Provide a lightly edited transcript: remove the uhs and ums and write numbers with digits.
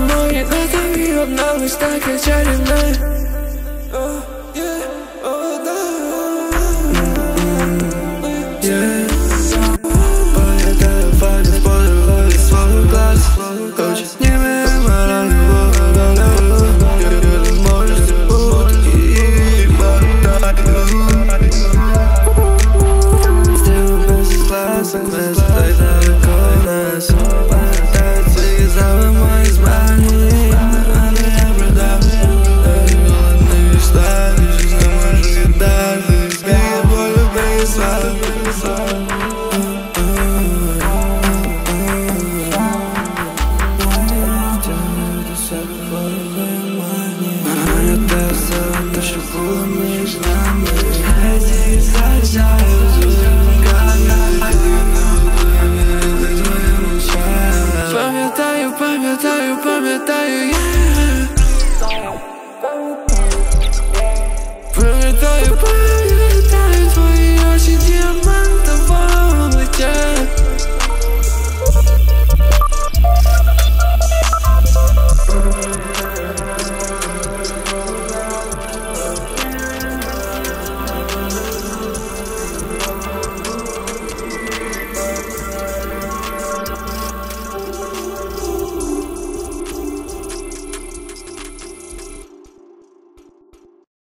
мої на тобі обнались таке чарівне. Пам'ятаю факти, подивилась свого класу. Хоч зніми моральну волю. Я не можу забути її пам'ятаю. Стрілу без класу, без так далеко нас. Пам'ятаю твої зали, мої змані. Але я продав. Не встаю, щось не можу віддати. Скільки болю без слави. Пам'ятаю все те, що було між нами. Я заряджаю пам'ятаю, пам'ятаю, пам'ятаю,